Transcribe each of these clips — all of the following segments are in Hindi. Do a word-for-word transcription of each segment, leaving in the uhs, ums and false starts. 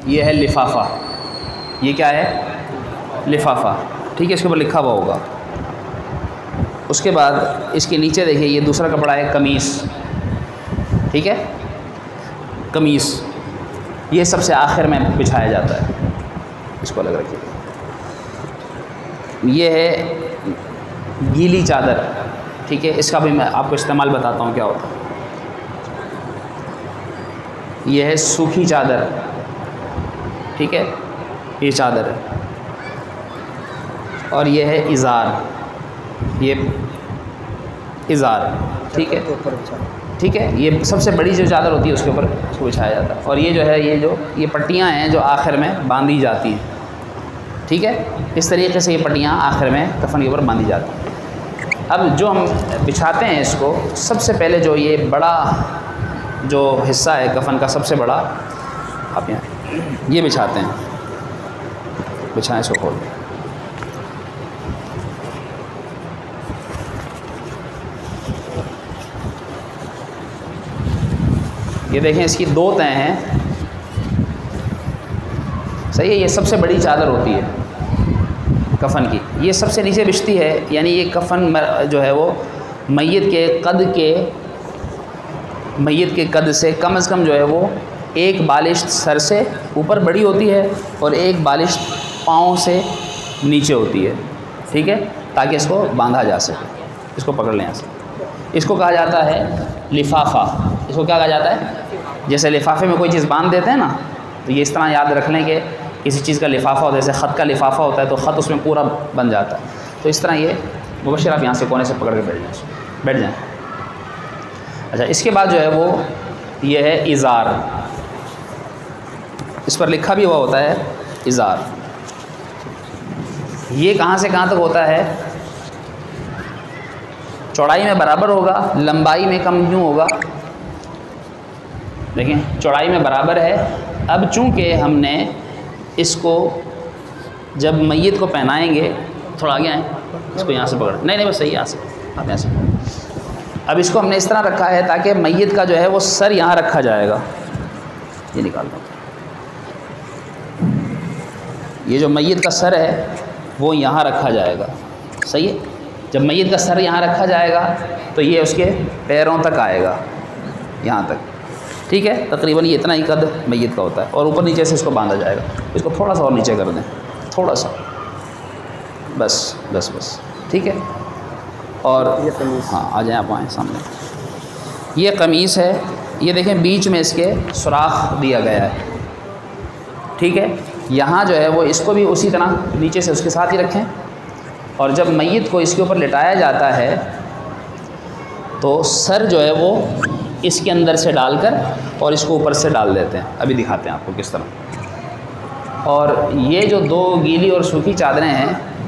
ये है लिफाफा, ये क्या है? लिफाफा, ठीक है, इसके ऊपर लिखा हुआ होगा। उसके बाद इसके नीचे देखिए ये दूसरा कपड़ा है कमीज़, ठीक है, कमीज़, ये सबसे आखिर में बिछाया जाता है, इसको अलग रखिए। ये है गीली चादर, ठीक है, इसका भी मैं आपको इस्तेमाल बताता हूँ क्या होता है। ये है सूखी चादर, ठीक है, ये चादर है। और ये है इज़ार, ये इज़ार, ठीक है, ठीक है, ये सबसे बड़ी जो चादर होती है उसके ऊपर इसको बिछाया जाता है। और ये जो है ये जो ये पट्टियाँ हैं जो आखिर में बांधी जाती हैं, ठीक है, इस तरीके से ये पट्टियाँ आखिर में कफन के ऊपर बांधी जाती हैं। अब जो हम बिछाते हैं इसको, सबसे पहले जो ये बड़ा जो हिस्सा है कफन का, सबसे बड़ा, आप यहाँ ये बिछाते हैं, बिछाएं इसको खोल। ये देखें इसकी दो तह हैं, सही है, ये सबसे बड़ी चादर होती है कफन की, ये सबसे नीचे बिछती है, यानी ये कफन जो है वो मय्यत के कद के मय्यत के कद से कम अज़ कम जो है वो एक बालिश सर से ऊपर बड़ी होती है और एक बालिश पाँव से नीचे होती है, ठीक है, ताकि इसको बांधा जा सके। इसको पकड़ लें यहाँ से, इसको कहा जाता है लिफाफा। इसको क्या कहा जाता है? जैसे लिफाफे में कोई चीज़ बांध देते हैं ना, तो ये इस तरह याद रख लें कि किसी चीज़ का लिफाफा होता है, जैसे ख़त का लिफाफा होता है तो ख़त उसमें पूरा बन जाता है, तो इस तरह ये मुबशिर आप यहाँ से कोने से पकड़ के बैठ जाएँ बैठ जाएँ अच्छा, इसके बाद जो है वो ये है इज़ार, इस पर लिखा भी हुआ होता है इज़ार। ये कहाँ से कहाँ तक होता है? चौड़ाई में बराबर होगा, लंबाई में कम क्यों होगा? देखें चौड़ाई में बराबर है। अब चूँकि हमने इसको जब मय्यत को पहनाएंगे, थोड़ा आगे आएँ, इसको यहाँ से पकड़, नहीं नहीं बस सही, यहाँ से आप यहाँ से। अब इसको हमने इस तरह रखा है ताकि मय्यत का जो है वो सर यहाँ रखा जाएगा, ये निकाल दो, ये जो मय्यत का सर है वो यहाँ रखा जाएगा, सही है। जब मय्यत का सर यहाँ रखा जाएगा तो ये उसके पैरों तक आएगा, यहाँ तक, ठीक है, तकरीबन ये इतना ही कद मय्यत का होता है। और ऊपर नीचे से इसको बांधा जाएगा, इसको थोड़ा सा और नीचे कर दें, थोड़ा सा, बस बस बस, ठीक है। और हाँ आ जाएँ आप आएँ सामने, ये कमीज़ है, ये देखें बीच में इसके सुराख दिया गया है, ठीक है। यहाँ जो है वो इसको भी उसी तरह नीचे से उसके साथ ही रखें। और जब मय्यत को इसके ऊपर लिटाया जाता है तो सर जो है वो इसके अंदर से डालकर और इसको ऊपर से डाल देते हैं। अभी दिखाते हैं आपको किस तरह। और ये जो दो गीली और सूखी चादरें हैं,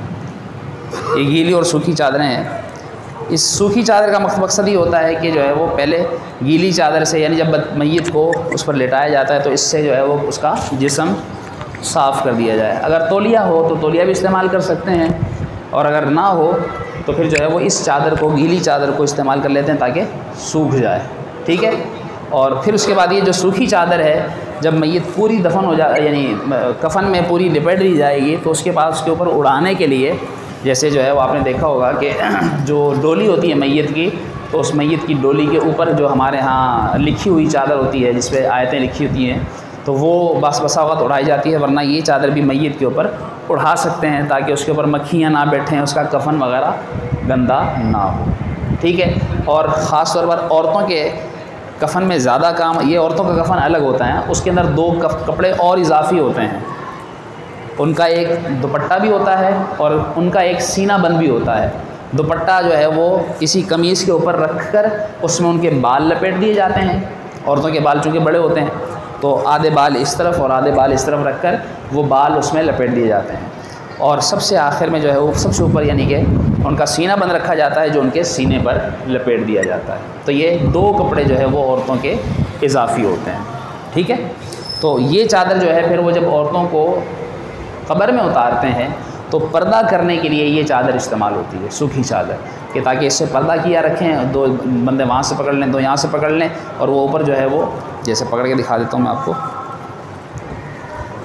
ये गीली और सूखी चादरें हैं, इस सूखी चादर का मकसद ही होता है कि जो है वो पहले गीली चादर से, यानी जब मय्यत को उस पर लिटाया जाता है तो इससे जो है वो उसका जिस्म साफ़ कर दिया जाए। अगर तौलिया हो तो तौलिया भी इस्तेमाल कर सकते हैं, और अगर ना हो तो फिर जो है वो इस चादर को, गीली चादर को इस्तेमाल कर लेते हैं ताकि सूख जाए, ठीक है। और फिर उसके बाद ये जो सूखी चादर है, जब मय्यत पूरी दफन हो जाए, यानी कफन में पूरी लिपेट दी जाएगी, तो उसके बाद उसके ऊपर उड़ाने के लिए, जैसे जो है वो आपने देखा होगा कि जो डोली होती है मय्यत की, तो उस मय्यत की डोली के ऊपर जो हमारे यहाँ लिखी हुई चादर होती है, जिस पे आयतें लिखी होती हैं, तो वो बस बसा वक्त उड़ाई जाती है। वरना ये चादर भी मय्यत के ऊपर उड़ा सकते हैं ताकि उसके ऊपर मक्खियाँ ना बैठें, उसका कफन वगैरह गंदा ना हो, ठीक है। और ख़ास तौर पर औरतों के कफन में ज़्यादा काम, ये औरतों का कफन अलग होता है, उसके अंदर दो कपड़े और इजाफी होते हैं। उनका एक दुपट्टा भी होता है और उनका एक सीना बंद भी होता है। दुपट्टा जो है वो इसी कमीज़ के ऊपर रखकर उसमें उनके बाल लपेट दिए जाते हैं। औरतों के बाल चूँकि बड़े होते हैं तो आधे बाल इस तरफ और आधे बाल इस तरफ रखकर वो बाल उसमें लपेट दिए जाते हैं। और सबसे आखिर में जो है वो सबसे ऊपर यानी कि उनका सीना बंद रखा जाता है, जो उनके सीने पर लपेट दिया जाता है। तो ये दो कपड़े जो है वो औरतों के इजाफी होते हैं, ठीक है। तो ये चादर जो है फिर वो जब औरतों को कब्र में उतारते हैं तो पर्दा करने के लिए ये चादर इस्तेमाल होती है, सूखी चादर, कि ताकि इससे पर्दा किया रखें, दो बंदे वहाँ से पकड़ लें, दो यहाँ से पकड़ लें, और वो ऊपर जो है वो, जैसे पकड़ के दिखा देता हूँ मैं आपको,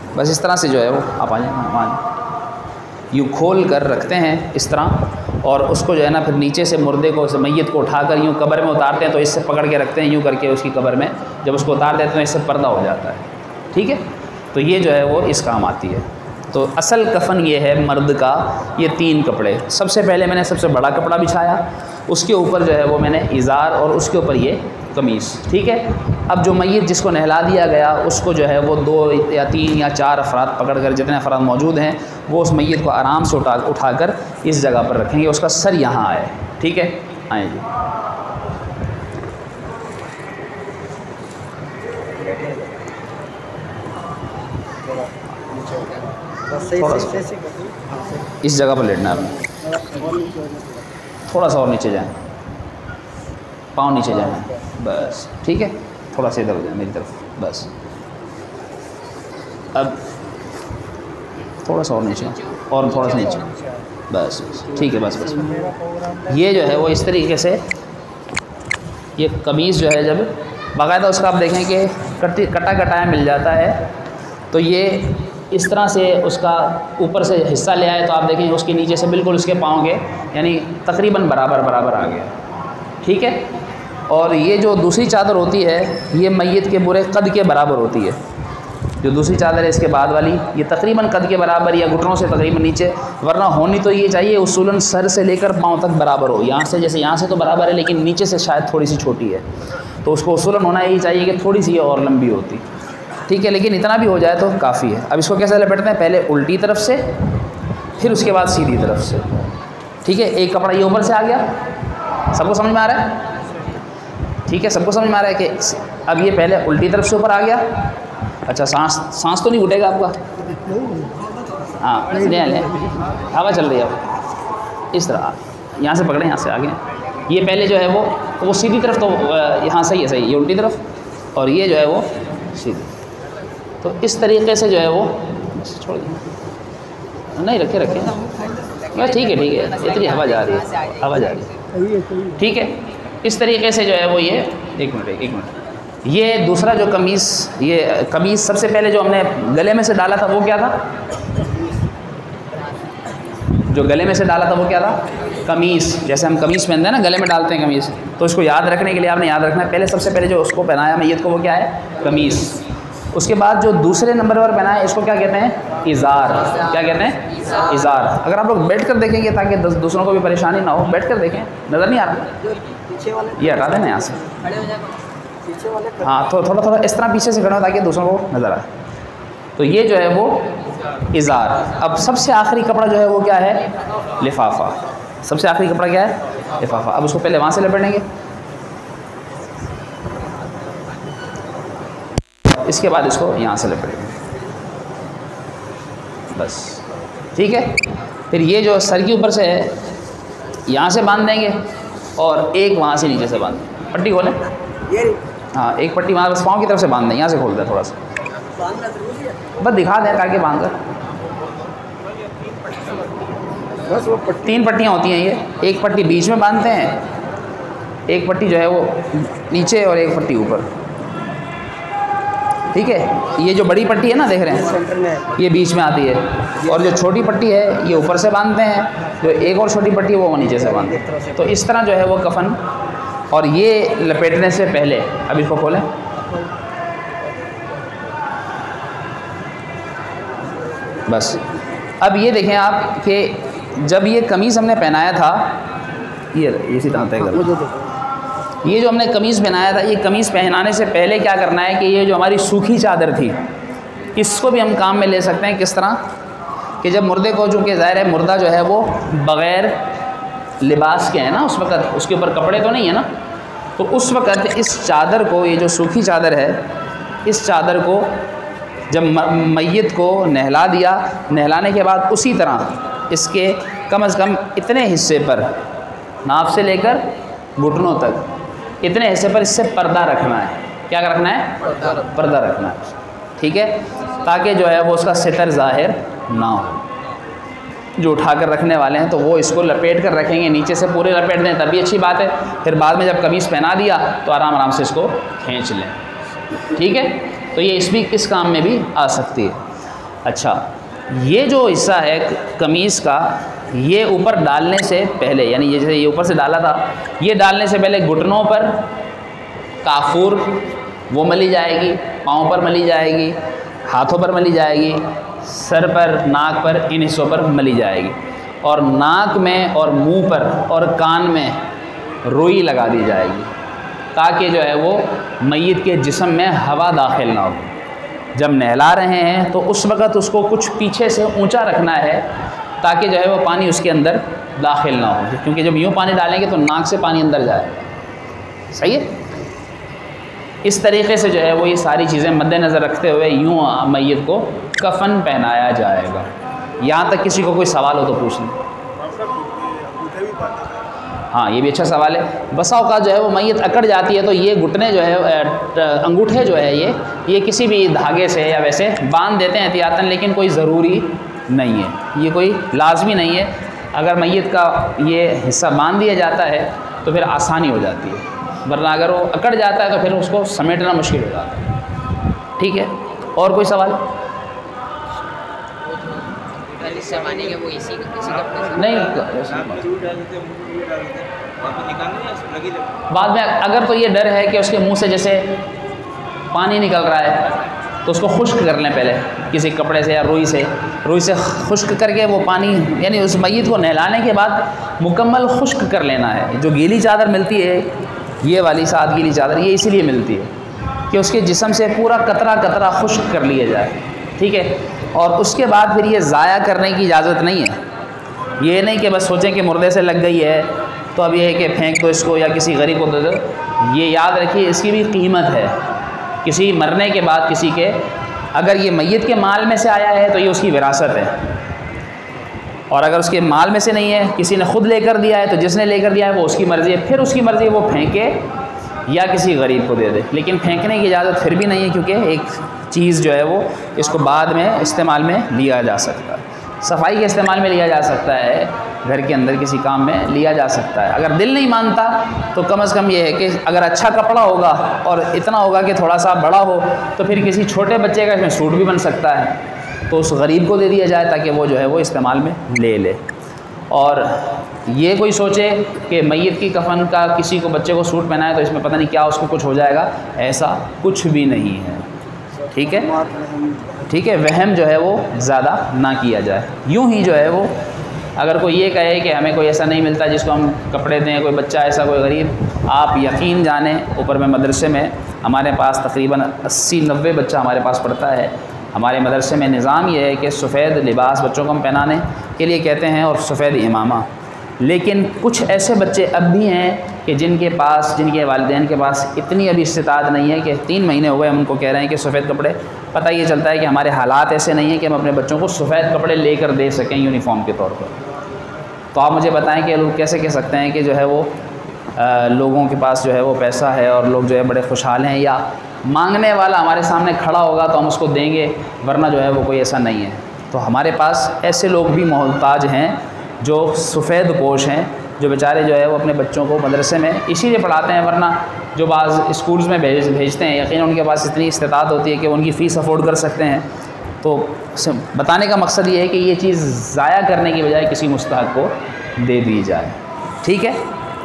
बस इस तरह से जो है वो आप आ जाए, यूँ खोल कर रखते हैं इस तरह, और उसको जो है ना फिर नीचे से मुर्दे को, मैयत को उठाकर यूँ कब्र में उतारते हैं, तो इससे पकड़ के रखते हैं यूँ करके उसकी कब्र में, जब उसको उतार देते हैं तो इससे पर्दा हो जाता है। ठीक है, तो ये जो है वो इस काम आती है। तो असल कफ़न ये है मर्द का, ये तीन कपड़े। सबसे पहले मैंने सबसे बड़ा कपड़ा बिछाया, उसके ऊपर जो है वो मैंने इज़ार, और उसके ऊपर ये कमीज़। ठीक है, अब जो मैयत जिसको नहला दिया गया उसको जो है वो दो या तीन या चार अफराद पकड़ कर, जितने अफराद मौजूद हैं, वो उस मैयत को आराम से उठा उठाकर इस जगह पर रखेंगे, उसका सर यहाँ आए। ठीक है, आए जी। इस जगह पर लेटना है आपने, थोड़ा सा और नीचे जाएं, पाँव नीचे जाए, बस। ठीक है, थोड़ा सा इधर हो जाए मेरी तरफ, बस। अब थोड़ा सा और नीचे, और थोड़ा सा नीचे, बस बस। ठीक है, बस बस। ये जो है वो इस तरीके से, ये कमीज़ जो है जब बाकायदा उसका आप देखें कि कटी कटा कटाया मिल जाता है, तो ये इस तरह से उसका ऊपर से हिस्सा ले आए तो आप देखें उसके नीचे से बिल्कुल उसके पाँव के यानी तकरीबन बराबर बराबर आ गया। ठीक है, और ये जो दूसरी चादर होती है ये मैयत के पूरे कद के बराबर होती है। जो दूसरी चादर है इसके बाद वाली, ये तकरीबन कद के बराबर या घुटनों से तकरीबन नीचे, वरना होनी तो ये चाहिए उसूलन सर से लेकर पाँव तक बराबर हो। यहाँ से, जैसे यहाँ से तो बराबर है लेकिन नीचे से शायद थोड़ी सी छोटी है, तो उसको उसूलन होना यही चाहिए कि थोड़ी सी और लंबी होती। ठीक है, लेकिन इतना भी हो जाए तो काफ़ी है। अब इसको कैसे लपेटते हैं, पहले उल्टी तरफ से, फिर उसके बाद सीधी तरफ से। ठीक है, एक कपड़ा ये ऊपर से आ गया, सबको समझ में आ रहा है? ठीक है, सबको समझ में आ रहा है कि अब ये पहले उल्टी तरफ से ऊपर आ गया। अच्छा, सांस सांस तो नहीं उठेगा आपका? हाँ, ले लें, हवा चल रही है अब। इस तरह यहाँ से पकड़ें, यहाँ से आगे। ये पहले जो है वो वो सीधी तरफ, तो यहाँ सही है, सही, ये उल्टी तरफ, और ये जो है वो सीधी। तो इस तरीके से जो है वो छोड़ दें, नहीं रखे रखे बस। ठीक है, ठीक है, इतनी हवा जा रही है, हवा जा रही है। ठीक है, इस तरीके से जो है वो ये, एक मिनट एक मिनट ये दूसरा जो कमीज़, ये कमीज़ सबसे पहले जो हमने गले में से डाला था वो क्या था? जो गले में से डाला था वो क्या था? कमीज़। जैसे हम कमीज़ पहनते हैं ना, गले में डालते हैं कमीज़, तो इसको याद रखने के लिए आपने याद रखना है, पहले सबसे पहले जो उसको पहनाया मैयत को वो क्या है? कमीज़। उसके बाद जो दूसरे नंबर पर पहनाया इसको क्या कहते हैं? इज़ार। क्या कहते हैं? इज़ार। अगर आप लोग बैठ कर देखेंगे ताकि दूसरों को भी परेशानी ना हो, बैठ कर देखें, नज़र नहीं आ रहा? ये हटा देना यहाँ से, हाँ, तो थोड़ा थोड़ा इस तरह पीछे से खड़ा हो ताकि दूसरों को नज़र आए। तो ये जो है वो इज़ार। अब सबसे आखिरी कपड़ा जो है वो क्या है? लिफाफा। सबसे आखिरी कपड़ा क्या है? लिफाफा। अब उसको पहले वहाँ से लपेटेंगे, इसके बाद इसको यहाँ से लपेटेंगे, बस। ठीक है, फिर ये जो सर के ऊपर से है यहाँ से बांध देंगे, और एक वहाँ से नीचे से बांध देंगे। पट्टी खोलें, हाँ, एक पट्टी वहाँ बस पाँव की तरफ से बांध दें, यहाँ से खोल दें थोड़ा सा, बस दिखा दें करके बांध कर। बस वो पट्टी, तीन पट्टियाँ होती हैं ये, एक पट्टी बीच में बांधते हैं, एक पट्टी जो है वो नीचे, और एक पट्टी ऊपर। ठीक है, ये जो बड़ी पट्टी है ना, देख रहे हैं, ये बीच में आती है, और जो छोटी पट्टी है ये ऊपर से बांधते हैं, जो एक और छोटी पट्टी है वो नीचे से बांधते हैं। तो इस तरह जो है वो कफन। और ये लपेटने से पहले, अब इसको खोलें, बस। अब ये देखें आप कि जब ये कमीज़ हमने पहनाया था, ये इसी तरह तय कर, ये जो हमने कमीज़ पहनाया था, ये कमीज़ पहनाने से पहले क्या करना है कि ये जो हमारी सूखी चादर थी, इसको भी हम काम में ले सकते हैं। किस तरह कि जब मुर्दे को, चूँकि ज़ाहिर है मुर्दा जो है वो बग़ैर लिबास के है ना, उस वक़्त उसके ऊपर कपड़े तो नहीं है ना, तो उस वक़्त इस चादर को, ये जो सूखी चादर है, इस चादर को जब मैयत को नहला दिया, नहलाने के बाद उसी तरह इसके कम अज़ कम इतने हिस्से पर, नाभ से लेकर घुटनों तक, इतने हिस्से पर इससे पर्दा रखना है। क्या रखना है? पर्दा रखना है। ठीक है, ताकि जो है वो उसका सितर ज़ाहिर ना हो। जो उठा कर रखने वाले हैं तो वो इसको लपेट कर रखेंगे, नीचे से पूरे लपेट दें तभी अच्छी बात है। फिर बाद में जब कमीज़ पहना दिया तो आराम आराम से इसको खींच लें। ठीक है, तो ये इस भी इस काम में भी आ सकती है। अच्छा, ये जो हिस्सा है कमीज़ का, ये ऊपर डालने से पहले, यानी ये जैसे ये ऊपर से डाला था, ये डालने से पहले घुटनों पर काफूर वो मली जाएगी, पाँव पर मली जाएगी, हाथों पर मली जाएगी, सर पर, नाक पर, इन हिस्सों पर मली जाएगी। और नाक में और मुंह पर और कान में रुई लगा दी जाएगी, ताकि जो है वो मय्यत के जिस्म में हवा दाखिल ना हो। जब नहला रहे हैं तो उस वक़्त उसको कुछ पीछे से ऊंचा रखना है, ताकि जो है वो पानी उसके अंदर दाखिल ना हो, क्योंकि जब यूँ पानी डालेंगे तो नाक से पानी अंदर जाए। सही है। इस तरीक़े से जो है वो ये सारी चीज़ें मद्देनज़र रखते हुए यूँ मय्यत को कफ़न पहनाया जाएगा। यहाँ तक किसी को कोई सवाल हो तो पूछ लें। हाँ, ये भी अच्छा सवाल है। बसा औक़ात जो है वो मय्यत अकड़ जाती है तो ये घुटने जो है, अंगूठे जो है ये ये किसी भी धागे से या वैसे बांध देते हैं एहतियातन, लेकिन कोई ज़रूरी नहीं है, ये कोई लाजमी नहीं है। अगर मय्यत का ये हिस्सा बांध दिया जाता है तो फिर आसानी हो जाती है, वरना अगर वो अकड़ जाता है तो फिर उसको समेटना मुश्किल हो जाता है। ठीक है, और कोई सवाल? वो इसी, इसी नहीं, बाद में अगर तो ये डर है कि उसके मुंह से जैसे पानी निकल रहा है तो उसको खुश्क कर लें पहले किसी कपड़े से या रुई से, रुई से खुश्क करके वो पानी, यानी उस मय्यत को नहलाने के बाद मुकम्मल खुश्क कर लेना है। जो गीली चादर मिलती है, ये वाली सात गीली चादर, ये इसीलिए मिलती है कि उसके जिस्म से पूरा कतरा कतरा खुश्क कर लिया जाए। ठीक है, और उसके बाद फिर ये ज़ाया करने की इजाज़त नहीं है। ये नहीं कि बस सोचें कि मुर्दे से लग गई है तो अब ये है कि फेंक दो इसको या किसी गरीब को दे दो। ये याद रखिए, इसकी भी कीमत है। किसी मरने के बाद किसी के, अगर ये मय्यत के माल में से आया है तो ये उसकी विरासत है, और अगर उसके माल में से नहीं है, किसी ने खुद लेकर दिया है, तो जिसने लेकर दिया है वो उसकी मर्ज़ी है, फिर उसकी मर्ज़ी है वो फेंके या किसी गरीब को दे दे। लेकिन फेंकने की इजाज़त फिर भी नहीं है, क्योंकि एक चीज़ जो है वो इसको बाद में इस्तेमाल में लिया जा सकता है। सफाई के इस्तेमाल में लिया जा सकता है, घर के अंदर किसी काम में लिया जा सकता है। अगर दिल नहीं मानता तो कम से कम ये है कि अगर अच्छा कपड़ा होगा और इतना होगा कि थोड़ा सा बड़ा हो, तो फिर किसी छोटे बच्चे का इसमें सूट भी बन सकता है, तो उस गरीब को दे दिया जाए ताकि वो जो है वो इस्तेमाल में ले ले। और ये कोई सोचे कि मय्यत की कफन का किसी को बच्चे को सूट पहनाए तो इसमें पता नहीं क्या उसको कुछ हो जाएगा, ऐसा कुछ भी नहीं है। ठीक है, ठीक है, वहम जो है वो ज़्यादा ना किया जाए। यूँ ही जो है वो अगर कोई ये कहे कि हमें कोई ऐसा नहीं मिलता जिसको हम कपड़े दें, कोई बच्चा ऐसा कोई गरीब, आप यकीन जाने ऊपर में मदरसे में हमारे पास तकरीबन अस्सी नब्बे बच्चा हमारे पास पढ़ता है। हमारे मदरसे में निज़ाम ये है कि सफ़ेद लिबास बच्चों को हम पहनाने के लिए कहते हैं और सफ़ेद इमामा। लेकिन कुछ ऐसे बच्चे अब भी हैं कि जिनके पास, जिनके वालिदैन के पास इतनी अभी इस्तिताद नहीं है कि तीन महीने हुए हम उनको कह रहे हैं कि सफ़ेद कपड़े, पता ये चलता है कि हमारे हालात ऐसे नहीं हैं कि हम अपने बच्चों को सफ़ेद कपड़े लेकर दे सकें यूनिफॉर्म के तौर पर। तो आप मुझे बताएं कि लोग कैसे कह सकते हैं कि जो है वो आ, लोगों के पास जो है वो पैसा है और लोग जो है बड़े खुशहाल हैं, या मांगने वाला हमारे सामने खड़ा होगा तो हम उसको देंगे, वरना जो है वो कोई ऐसा नहीं है। तो हमारे पास ऐसे लोग भी मोहताज हैं जो सफ़ेद पोश हैं, जो बेचारे जो है वो अपने बच्चों को मदरसे में इसीलिए पढ़ाते हैं, वरना जो बाज़ स्कूल्स में भेज भेजते हैं यकीन उनके पास इतनी इस्तिताद होती है कि उनकी फ़ीस अफोर्ड कर सकते हैं। तो बताने का मकसद ये है कि ये चीज़ ज़ाया करने की बजाय किसी मुस्तहक़ को दे दी जाए। ठीक है,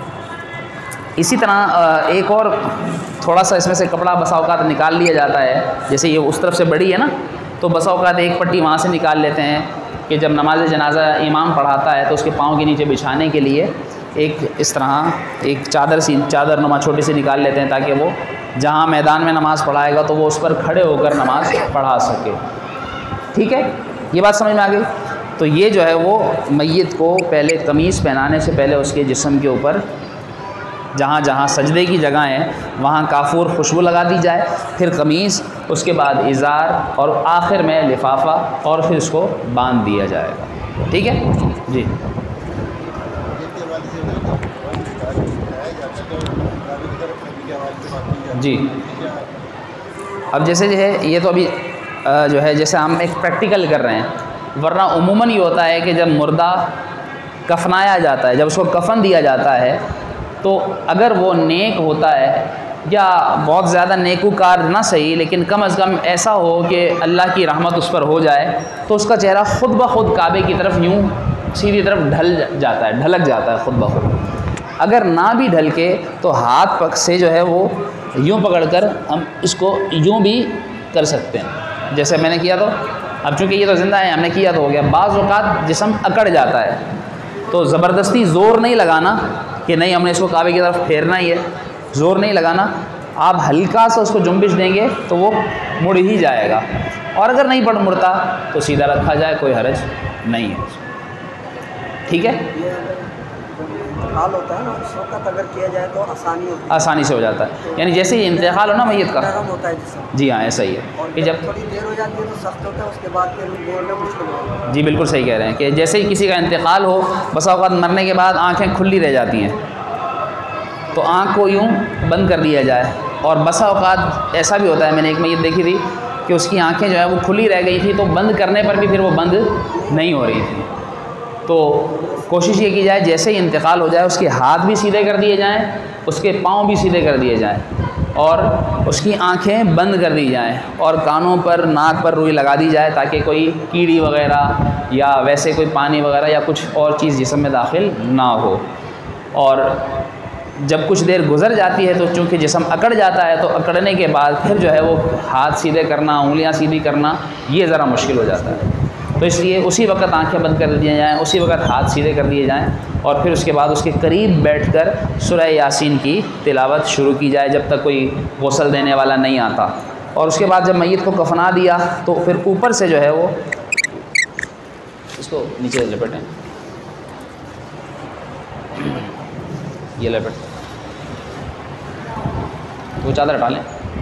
इसी तरह एक और थोड़ा सा इसमें से कपड़ा बसा औक़ात निकाल लिया जाता है। जैसे ये उस तरफ से बड़ी है ना, तो बसा औक़ात एक पट्टी वहाँ से निकाल लेते हैं कि जब नमाज जनाजा इमाम पढ़ाता है तो उसके पाँव के नीचे बिछाने के लिए एक इस तरह एक चादर सी चादर नुमा छोटी सी निकाल लेते हैं, ताकि वो जहाँ मैदान में नमाज़ पढ़ाएगा तो वो उस पर खड़े होकर नमाज़ पढ़ा सके। ठीक है, ये बात समझ में आ गई। तो ये जो है वो मय्यत को पहले कमीज़ पहनाने से पहले उसके जिस्म के ऊपर जहाँ जहाँ सजदे की जगह है वहाँ काफूर खुशबू लगा दी जाए, फिर कमीज़, उसके बाद इज़ार और आखिर में लिफाफा, और फिर इसको बांध दिया जाएगा। ठीक है जी। जी, अब जैसे जो है ये तो अभी जो है जैसे हम एक प्रैक्टिकल कर रहे हैं, वरना उमूमन ये होता है कि जब मुर्दा कफनाया जाता है, जब उसको कफन दिया जाता है, तो अगर वो नेक होता है या बहुत ज़्यादा नेकूकार ना सही, लेकिन कम अज़ कम ऐसा हो कि अल्लाह की रहमत उस पर हो जाए, तो उसका चेहरा ख़ुद ब खुद काबे की तरफ यूँ सीधी तरफ ढल जाता है, ढलक जाता है ख़ुद ब खुद। अगर ना भी ढल के तो हाथ पक से जो है वो यूँ पकड़कर हम इसको यूँ भी कर सकते हैं, जैसे मैंने किया। तो अब चूँकि ये तो ज़िंदा है, हमने किया तो हो गया। बाज़ औक़ात जिस्म अकड़ जाता है, तो ज़बरदस्ती ज़ोर नहीं लगाना कि नहीं हमने इसको काबे की तरफ फेरना ही है, ज़ोर नहीं लगाना। आप हल्का सा उसको जुम्बिश देंगे तो वो मुड़ ही जाएगा, और अगर नहीं पड़ मुड़ता तो सीधा रखा जाए, कोई हरज नहीं है, ठीक है। हाल होता है ना, उस वक्त अगर किया जाए तो आसानी होती है, आसानी से हो जाता है। यानी जैसे ही इंतकाल हो ना मैयत का, होता है जिसमें। जी हाँ, ऐसा ही है कि जब थोड़ी देर हो जाती है तो सख्त होता है, उसके बाद फिर बोलना मुश्किल होता है। जी बिल्कुल सही कह रहे हैं कि जैसे ही किसी का इंतकाल हो, बसा औक़ात मरने के बाद आँखें खुली रह जाती हैं, तो आँख को यूँ बंद कर दिया जाए। और बसा औक़ात ऐसा भी होता है, मैंने एक मैयत देखी थी कि उसकी आँखें जो है वो खुली रह गई थी, तो बंद करने पर भी फिर वो बंद नहीं हो रही थी। तो कोशिश ये की जाए जैसे ही इंतकाल हो जाए उसके हाथ भी सीधे कर दिए जाएँ, उसके पाँव भी सीधे कर दिए जाएँ, और उसकी आंखें बंद कर दी जाएँ, और कानों पर नाक पर रुई लगा दी जाए, ताकि कोई कीड़ी वग़ैरह या वैसे कोई पानी वग़ैरह या कुछ और चीज़ जिस्म में दाखिल ना हो। और जब कुछ देर गुज़र जाती है तो चूँकि जिस्म अकड़ जाता है, तो अकड़ने के बाद फिर जो है वो हाथ सीधे करना, उंगलियां सीधी करना, ये ज़रा मुश्किल हो जाता है। तो इसलिए उसी वक्त आंखें बंद कर दिए जाएँ, उसी वक्त हाथ सीधे कर दिए जाएँ, और फिर उसके बाद उसके करीब बैठकर सूरह यासीन की तिलावत शुरू की जाए जब तक कोई गुस्ल देने वाला नहीं आता। और उसके बाद जब मैयत को कफना दिया तो फिर ऊपर से जो है वो इसको नीचे लपेटें, ये लपेट, वो चादर हटा लें,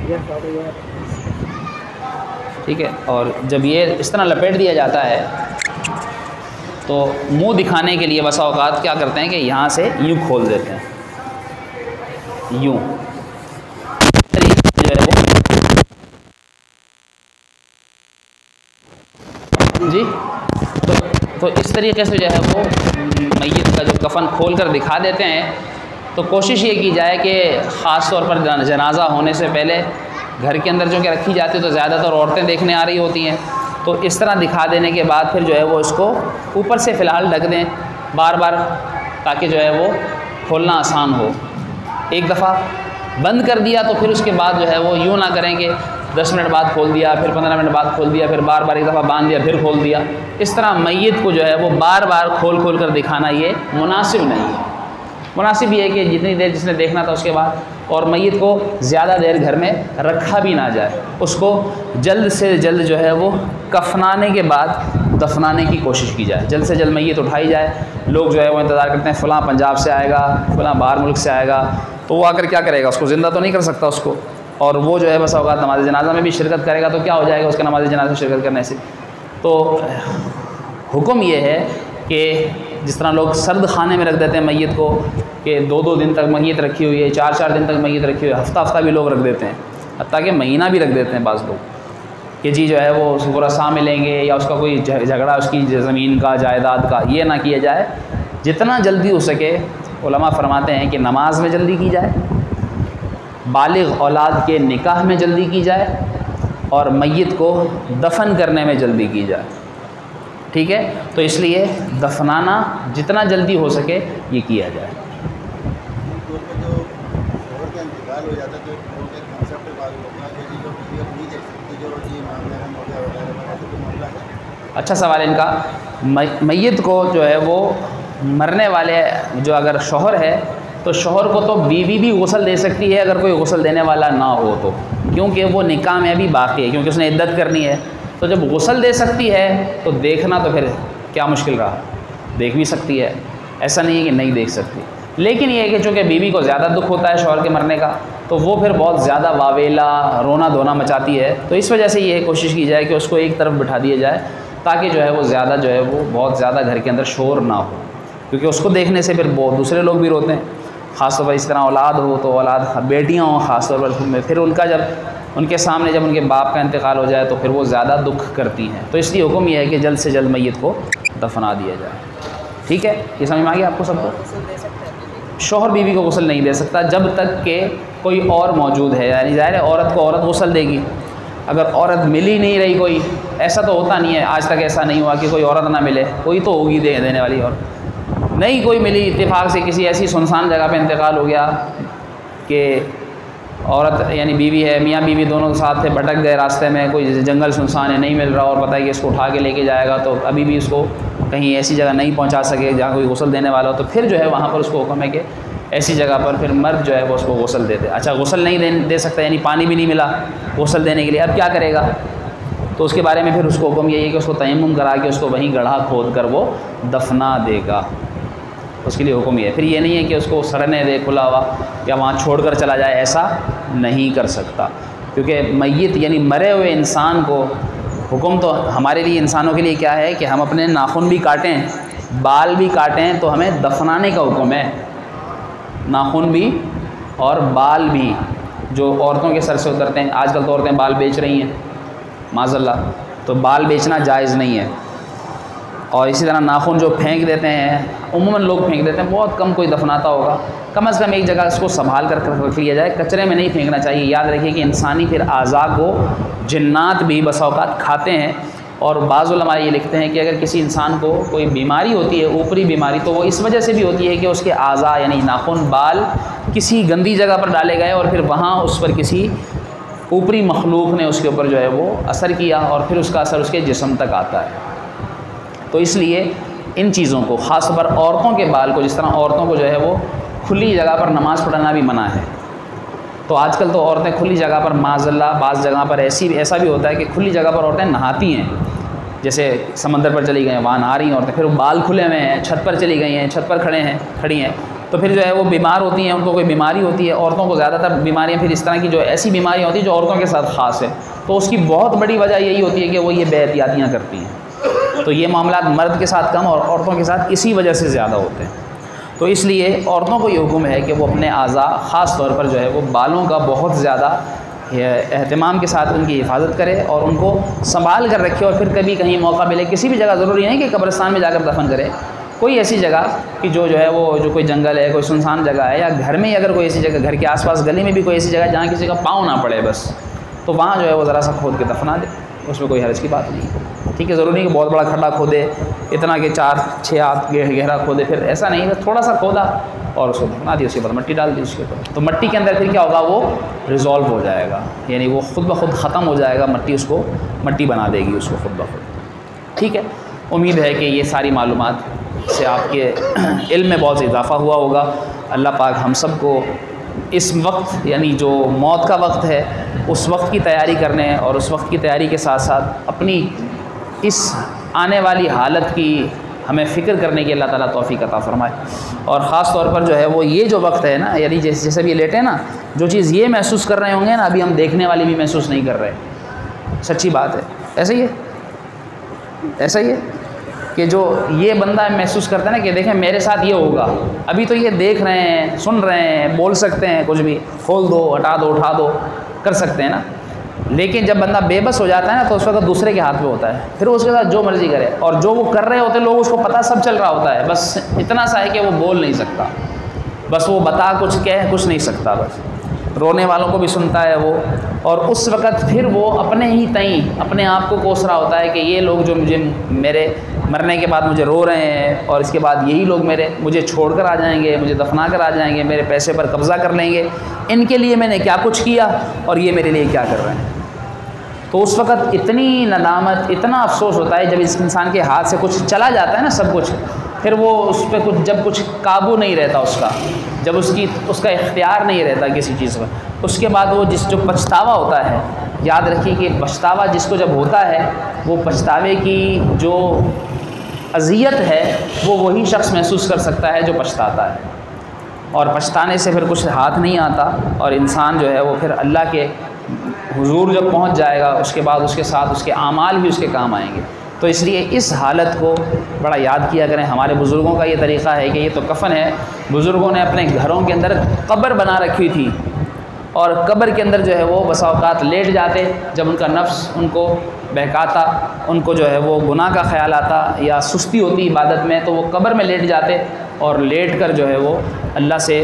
ठीक है। और जब ये इस तरह लपेट दिया जाता है तो मुंह दिखाने के लिए बसा औक़ात क्या करते हैं कि यहाँ से यूँ खोल देते हैं, यूँ जो है वो जी। तो तो इस तरीके से जो है वो मैयत का जो कफन खोल कर दिखा देते हैं। तो कोशिश ये की जाए कि ख़ास तौर पर जनाजा होने से पहले घर के अंदर जो कि रखी जाती है तो ज़्यादातर औरतें देखने आ रही होती हैं, तो इस तरह दिखा देने के बाद फिर जो है वो इसको ऊपर से फ़िलहाल ढक दें बार बार, ताकि जो है वो खोलना आसान हो। एक दफ़ा बंद कर दिया तो फिर उसके बाद जो है वो यूँ ना करेंगे दस मिनट बाद खोल दिया, फिर पंद्रह मिनट बाद खोल दिया, फिर बार बार एक दफ़ा बांध दिया, फिर खोल दिया। इस तरह मैयत को जो है वो बार बार खोल खोल कर दिखाना ये मुनासिब नहीं है। मुनासिब ये है कि जितनी देर जिसने देखना था उसके बाद, और मैयत को ज़्यादा देर घर में रखा भी ना जाए, उसको जल्द से जल्द जो है वो कफनाने के बाद दफनाने की कोशिश की जाए। जल्द से जल्द मैयत उठाई जाए। लोग जो है वो इंतज़ार करते हैं फ़लाँ पंजाब से आएगा, फ़लाँ बाहर मुल्क से आएगा, तो वो आकर क्या करेगा, उसको ज़िंदा तो नहीं कर सकता उसको, और वो जो है बस औक़ात नमाज़ जनाजा में भी शिरकत करेगा तो क्या हो जाएगा उसका नमाज़ जनाजा में शिरकत करने से। तो हुक्म ये है कि जिस तरह लोग सर्द खाने में रख देते हैं मैयत को, कि दो दो दिन तक मैयत रखी हुई है, चार चार दिन तक मैयत रखी हुई है, हफ़्ता हफ़्ता भी लोग रख देते हैं, हत्ता कि महीना भी रख देते हैं बाज़ लोग, कि जी जो है वो गुरसा मिलेंगे या उसका कोई झगड़ा उसकी ज़मीन का, जायदाद का, ये ना किया जाए। जितना जल्दी हो सके उलमा फरमाते हैं कि नमाज में जल्दी की जाए, बालिग़ औलाद के निकाह में जल्दी की जाए, और मैयत को दफन करने में जल्दी की जाए, ठीक है। तो इसलिए दफनाना जितना जल्दी हो सके ये किया जाए। अच्छा सवाल है इनका। मैयत को जो है वो मरने वाले जो अगर शौहर है तो शौहर को तो बीवी भी गुस्ल दे सकती है अगर कोई गुस्ल देने वाला ना हो तो, क्योंकि वो निकाह में अभी बाकी है, क्योंकि उसने इद्दत करनी है। तो जब गुस्ल दे सकती है तो देखना तो फिर क्या मुश्किल रहा, देख भी सकती है, ऐसा नहीं है कि नहीं देख सकती। लेकिन ये है कि चूँकि बीवी को ज़्यादा दुख होता है शौहर के मरने का, तो वो फिर बहुत ज़्यादा वावेला रोना धोना मचाती है। तो इस वजह से ये कोशिश की जाए कि उसको एक तरफ बिठा दिया जाए, ताकि जो है वो ज़्यादा जो है वो बहुत ज़्यादा घर के अंदर शोर ना हो, क्योंकि उसको देखने से फिर बहुत दूसरे लोग भी रोते हैं। ख़ास तौर पर इस तरह औलाद हो तो औलाद बेटियाँ हों ख़ास तौर पर, फिर उनका जब उनके सामने जब उनके बाप का इंतकाल हो जाए तो फिर वो ज़्यादा दुख करती हैं। तो इसलिए हुक्म यह है कि जल्द से जल्द मैयत को दफना दिया जाए, ठीक है। ये समझ में आ गया आपको सबको। शौहर बीवी को गुस्ल नहीं दे सकता जब तक कि कोई और मौजूद है, यानी ज़ाहिर है औरत को औरत गुस्ल देगी। अगर औरत मिल ही नहीं रही कोई, ऐसा तो होता नहीं है, आज तक ऐसा नहीं हुआ कि कोई औरत ना मिले, कोई तो होगी दे देने वाली। और नहीं कोई मिली, इत्तेफाक से किसी ऐसी सुनसान जगह पे इंतकाल हो गया कि औरत यानी बीवी है, मियाँ बीवी दोनों साथ थे, भटक गए रास्ते में, कोई जंगल सुनसान है, नहीं मिल रहा और पता है कि इसको उठा के लेके जाएगा, तो अभी भी उसको कहीं ऐसी जगह नहीं पहुँचा सके जहाँ कोई गुस्ल देने वाला हो, तो फिर जो है वहाँ पर उसको हुक्म है कि ऐसी जगह पर फिर मर्द जो है वो उसको गुस्ल दे दे। अच्छा गुस्ल नहीं दे, दे सकता, यानी पानी भी नहीं मिला गुस्ल देने के लिए, अब क्या करेगा? तो उसके बारे में फिर उसको हुक्म यही है कि उसको तयम्मुम करा के उसको वहीं गड्ढा खोद कर वो दफना देगा। उसके लिए हुक्म ये है। फिर ये नहीं है कि उसको सड़ने दे खुला हुआ या वहाँ छोड़कर चला जाए, ऐसा नहीं कर सकता, क्योंकि मय्यत यानी मरे हुए इंसान को हुक्म तो हमारे लिए इंसानों के लिए क्या है कि हम अपने नाखून भी काटें, बाल भी काटें, तो हमें दफनाने का हुक्म है। नाखून भी और बाल भी जो औरतों के सर से उतरते हैं, आजकल तो औरतें बाल बेच रही हैं माज़अल्लाह, तो बाल बेचना जायज़ नहीं है। और इसी तरह नाखून जो फेंक देते हैं, उम्मन लोग फेंक देते हैं, बहुत कम कोई दफनाता होगा, कम अज़ कम एक जगह इसको संभाल कर रख लिया जाए, कचरे में नहीं फेंकना चाहिए। याद रखिए कि इंसानी फिर आज़ा को जिन्नात भी बसा औक़ात खाते हैं। और बाज़ उलमा ये लिखते हैं कि अगर किसी इंसान को कोई बीमारी होती है, ऊपरी बीमारी, तो वो इस वजह से भी होती है कि उसके आज़ा यानी नाखून बाल किसी गंदी जगह पर डाले गए और फिर वहाँ उस पर किसी ऊपरी मखलूक ने उसके ऊपर जो है वो असर किया और फिर उसका असर उसके जिस्म तक आता है। तो इसलिए इन चीज़ों को, ख़ास तौर पर औरतों के बाल को, जिस तरह औरतों को जो है वो खुली जगह पर नमाज़ पढ़ना भी मना है, तो आजकल तो औरतें खुली जगह पर माज़अल्लाह बाज़ जगह पर ऐसी ऐसा भी होता है कि खुली जगह पर औरतें नहाती हैं, जैसे समंदर पर चली गई हैं, वहाँ नहा रही हैं औरतें, फिर वो बाल खुले हुए हैं, छत पर चली गई हैं, छत पर खड़े हैं खड़ी हैं, तो फिर जो है वो बीमार होती हैं, उनको कोई बीमारी होती है। औरतों को ज़्यादातर बीमारियाँ फिर इस तरह की जो ऐसी बीमारियाँ होती हैं जो औरतों के साथ ख़ास है, तो उसकी बहुत बड़ी वजह यही होती है कि वो ये बेहतियातियाँ करती हैं। तो ये मामला मर्द के साथ कम और औरतों के साथ इसी वजह से ज़्यादा होते हैं। तो इसलिए औरतों को ये हुक्म है कि वो अपने आज़ा ख़ास तौर पर जो है वो बालों का बहुत ज़्यादा एहतमाम के साथ उनकी हिफाजत करे और उनको संभाल कर रखे। और फिर कभी कहीं मौका मिले, किसी भी जगह, ज़रूरी नहीं कि कब्रिस्तान में जाकर दफन करे, कोई ऐसी जगह कि जो जो है वो जो कोई जंगल है, कोई सुनसान जगह है, या घर में ही अगर कोई ऐसी जगह, घर के आसपास गली में भी कोई ऐसी जगह जहाँ किसी का पाँव ना पड़े बस, तो वहाँ जो है वो ज़रा सा खोद के दफना दे, उसमें कोई हर्ज की बात नहीं। ठीक है, ज़रूरी नहीं कि बहुत बड़ा खड्डा खोदे, इतना कि चार छः हाथ गहरा खोदे, फिर ऐसा नहीं, बस थोड़ा सा खोदा और उसको दफना दिया, उसके बाद मट्टी डाल दी उसके ऊपर, तो मट्टी के अंदर फिर क्या होगा, वो रिज़ॉल्व हो जाएगा, यानी वो ख़ुद ब खुद ख़त्म हो जाएगा, मट्टी उसको मट्टी बना देगी उसको खुद ब खुद। ठीक है, उम्मीद है कि ये सारी मालूमात से आपके इल्म में बहुत इजाफ़ा हुआ होगा। अल्लाह पाक हम सब को इस वक्त यानी जो मौत का वक्त है उस वक्त की तैयारी करने और उस वक्त की तैयारी के साथ साथ अपनी इस आने वाली हालत की हमें फ़िक्र करने की अल्लाह ताला तौफ़ीक़ अता फ़रमाए। और ख़ास तौर पर जो है वो ये जो वक्त है ना, यानी जैसे जैसे भी लेटे ना, जो चीज़ ये महसूस कर रहे होंगे ना, अभी हम देखने वाली भी महसूस नहीं कर रहे। सच्ची बात है, ऐसा ही है, ऐसा ही है कि जो ये बंदा महसूस करता है ना कि देखें मेरे साथ ये होगा, अभी तो ये देख रहे हैं, सुन रहे हैं, बोल सकते हैं, कुछ भी खोल दो, हटा दो, उठा दो, कर सकते हैं ना, लेकिन जब बंदा बेबस हो जाता है ना तो उस वक्त दूसरे के हाथ में होता है, फिर उसके साथ जो मर्ज़ी करे, और जो वो कर रहे होते हैं लोग उसको पता सब चल रहा होता है, बस इतना सा है कि वो बोल नहीं सकता, बस वो बता कुछ कह कुछ नहीं सकता, बस रोने वालों को भी सुनता है वो, और उस वक़्त फिर वो अपने ही तई अपने आप को कोस रहा होता है कि ये लोग जो मुझे मेरे मरने के बाद मुझे रो रहे हैं और इसके बाद यही लोग मेरे मुझे छोड़कर आ जाएंगे, मुझे दफना कर आ जाएंगे, मेरे पैसे पर कब्ज़ा कर लेंगे, इनके लिए मैंने क्या कुछ किया और ये मेरे लिए क्या कर रहे हैं। तो उस वक़्त इतनी नदामत, इतना अफसोस होता है जब इस इंसान के हाथ से कुछ चला जाता है ना, सब कुछ, फिर वो उस पर कुछ जब कुछ काबू नहीं रहता उसका, जब उसकी उसका इख्तियार नहीं रहता किसी चीज़ पर, उसके बाद वो जिस जो पछतावा होता है, याद रखिए कि पछतावा जिसको जब होता है वो पछतावे की जो अज़ियत है वो वही शख्स महसूस कर सकता है जो पछताता है, और पछताने से फिर कुछ हाथ नहीं आता, और इंसान जो है वो फिर अल्लाह के हुजूर जब पहुंच जाएगा उसके बाद उसके साथ उसके आमाल भी उसके काम आएंगे। तो इसलिए इस हालत को बड़ा याद किया करें। हमारे बुज़ुर्गों का ये तरीक़ा है कि ये तो कफ़न है, बुज़ुर्गों ने अपने घरों के अंदर कब्र बना रखी थी और कब्र के अंदर जो है वो बसा औक़ात लेट जाते, जब उनका नफ्स उनको बहकाता, उनको जो है वो गुनाह का ख़्याल आता या सुस्ती होती इबादत में, तो वो कब्र में लेट जाते और लेट कर जो है वो अल्लाह से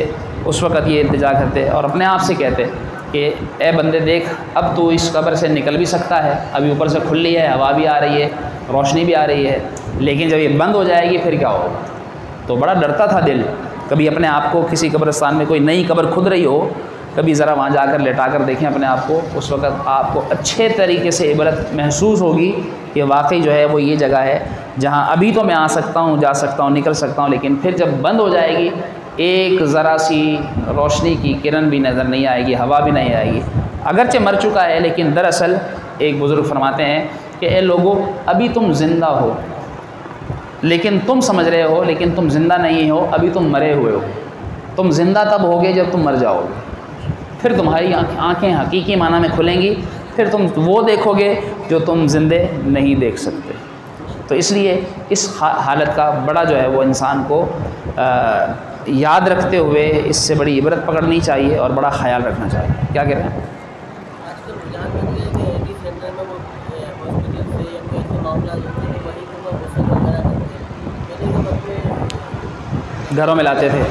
उस वक़्त ये इल्तिजा करते और अपने आप से कहते कि ए बंदे देख, अब तू इस कब्र से निकल भी सकता है, अभी ऊपर से खुली है, हवा भी आ रही है, रोशनी भी आ रही है, लेकिन जब ये बंद हो जाएगी फिर क्या होगा। तो बड़ा डरता था दिल, कभी अपने आप को किसी कब्रिस्तान में कोई नई कब्र खुद रही हो, कभी ज़रा वहाँ जाकर लेटा कर देखें अपने आप को, उस वक़्त आपको अच्छे तरीके से इबरत महसूस होगी कि वाकई जो है वो ये जगह है जहाँ अभी तो मैं आ सकता हूँ, जा सकता हूँ, निकल सकता हूँ, लेकिन फिर जब बंद हो जाएगी एक ज़रा सी रोशनी की किरण भी नज़र नहीं आएगी, हवा भी नहीं आएगी। अगरचे मर चुका है, लेकिन दरअसल एक बुज़ुर्ग फरमाते हैं कि ए लोगों, अभी तुम ज़िंदा हो, लेकिन तुम समझ रहे हो लेकिन तुम ज़िंदा नहीं हो, अभी तुम मरे हुए हो। तुम ज़िंदा तब होगे जब तुम मर जाओगे, फिर तुम्हारी आँखें हकीकी माना में खुलेंगी, फिर तुम वो देखोगे जो तुम ज़िंदे नहीं देख सकते। तो इसलिए इस हालत का बड़ा जो है वो इंसान को आ, याद रखते हुए इससे बड़ी इबरत पकड़नी चाहिए और बड़ा ख्याल रखना चाहिए। क्या कह रहे हैं? घरों में लाते थे।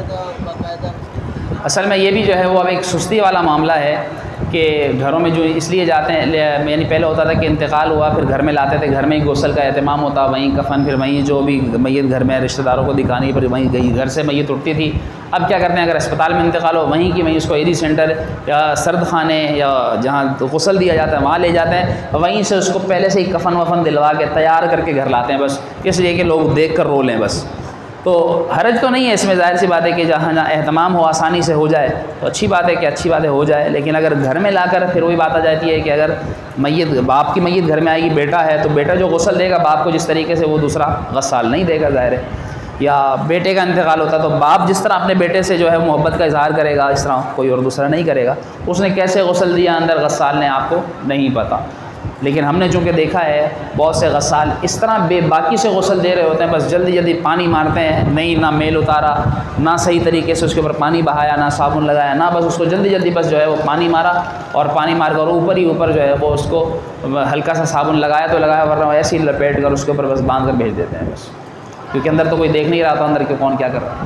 असल में ये भी जो है वो अब एक सुस्ती वाला मामला है कि घरों में जो इसलिए जाते हैं, यानी पहले होता था कि इंतकाल हुआ फिर घर में लाते थे, घर में ही गुस्ल का एहतमाम होता, वहीं कफन, फिर वहीं जो भी मैयत घर में रिश्तेदारों को दिखानी, फिर वहीं गई घर से मैयत उठती थी। अब क्या करते हैं, अगर अस्पताल में इंतकाल हो वहीं की वहीं उसको ईदी सेंटर या सर्द खाने या जहाँ गुस्ल दिया जाता है वहाँ ले जाते हैं, वहीं से उसको पहले से ही कफन वफन दिलवा के तैयार करके घर लाते हैं, बस इसलिए कि लोग देख कर रो लें बस। तो हरज तो नहीं है इसमें, ज़ाहिर सी बात है कि जहाँ जहाँ एहतमाम हो आसानी से हो जाए तो अच्छी बात है कि अच्छी बात है हो जाए। लेकिन अगर घर में लाकर फिर वही बात आ जाती है कि अगर मैयत बाप की मैयत घर में आएगी, बेटा है तो बेटा जो गुस्ल देगा बाप को जिस तरीके से वो दूसरा गस्साल नहीं देगा ज़ाहिर है, या बेटे का इंतकाल होता है तो बाप जिस तरह अपने बेटे से जो है मोहब्बत का इजहार करेगा इस तरह कोई और दूसरा नहीं करेगा। उसने कैसे गुस्ल दिया अंदर गस्साल ने आपको नहीं पता, लेकिन हमने चूँकि देखा है बहुत से गस्साल इस तरह बेबाकी से गुस्ल दे रहे होते हैं, बस जल्दी जल्दी पानी मारते हैं, नहीं ना मेल उतारा, ना सही तरीके से उसके ऊपर पानी बहाया, ना साबुन लगाया, ना बस उसको जल्दी जल्दी बस जो है वो पानी मारा और पानी मार कर ऊपर ही ऊपर जो है वो उसको हल्का सा साबुन लगाया तो लगाया, वरना ऐसे ही लपेट कर उसके ऊपर बस बांध कर भेज देते हैं बस, क्योंकि अंदर तो कोई देख नहीं रहा था अंदर के कौन क्या कर रहा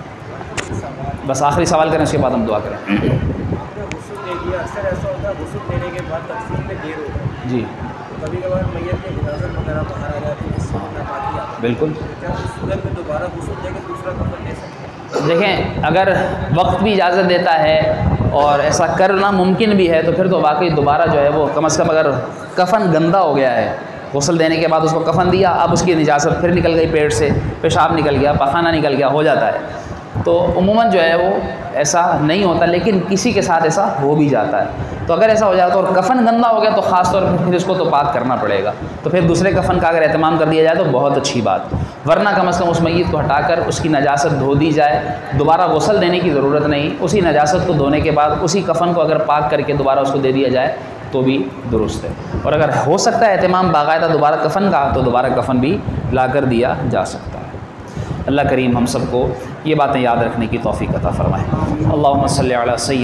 है। बस आखिरी सवाल करें उसके बाद हम दुआ करें। अक्सर ऐसा होता है गुस्ल देने के बाद तकसीम में देर होता है जी, कभी कभार मैयत के इजाज़त वगैरह बाहर आ जाती है, इससे होना बाकी आता है, बिल्कुल। क्या उस सूरत में दोबारा गुस्ल देकर दूसरा कफन ले सकते हैं? देखें, अगर वक्त भी इजाज़त देता है और ऐसा करना मुमकिन भी है तो फिर तो वाकई दोबारा जो है वो कम अज़ कम, अगर कफन गंदा हो गया है, गुस्ल देने के बाद उसको कफन दिया, अब उसकी निजासत फिर निकल गई, पेट से पेशाब निकल गया, पखाना निकल गया, हो जाता है, तो उमूमन जो है वो ऐसा नहीं होता, लेकिन किसी के साथ ऐसा हो भी जाता है। तो अगर ऐसा हो जाता है और कफन गंदा हो गया तो ख़ास तौर पर फिर इसको तो पाक करना पड़ेगा, तो फिर दूसरे कफन का अगर एहतमाम कर दिया जाए तो बहुत अच्छी बात, वरना कम अज़ कम उस मैयत को हटाकर उसकी नजासत धो दी जाए, दोबारा गुस्ल देने की ज़रूरत नहीं, उसी नजासत को धोने के बाद उसी कफन को अगर पाक करके दोबारा उसको दे दिया जाए तो भी दुरुस्त है। और अगर हो सकता है एहतमाम बाकायदा दोबारा कफन का, तो दोबारा कफन भी ला कर दिया जा सकता है। अल्लाह करीम हम सबको ये बातें याद रखने की तौफीक अता फ़रमाए। अल्लाहुम्मा सल्ली अला सय्यिद